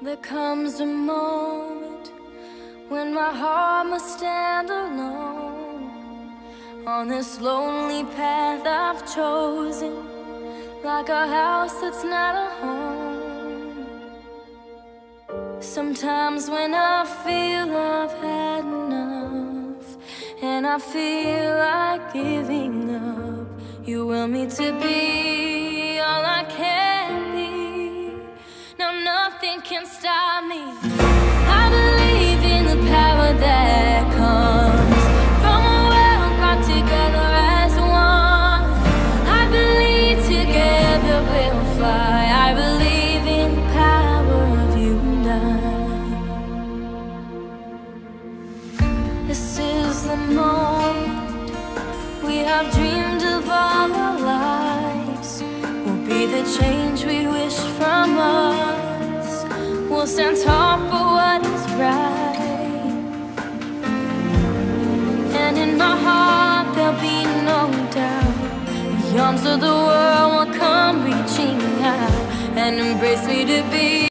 There comes a moment when my heart must stand alone on this lonely path I've chosen, like a house that's not a home. Sometimes when I feel I've had enough and I feel like giving up, you will me to be all I can be. Now nothing can stop me. I believe in the power that comes from a world brought together as one. I believe together we'll fly. I believe in the power of you and I. This is the moment we have dreamed of all our lives. We'll be the change we wish from us. We'll stand tall for what is right, and in my heart there'll be no doubt. The arms of the world will come reaching out and embrace me to be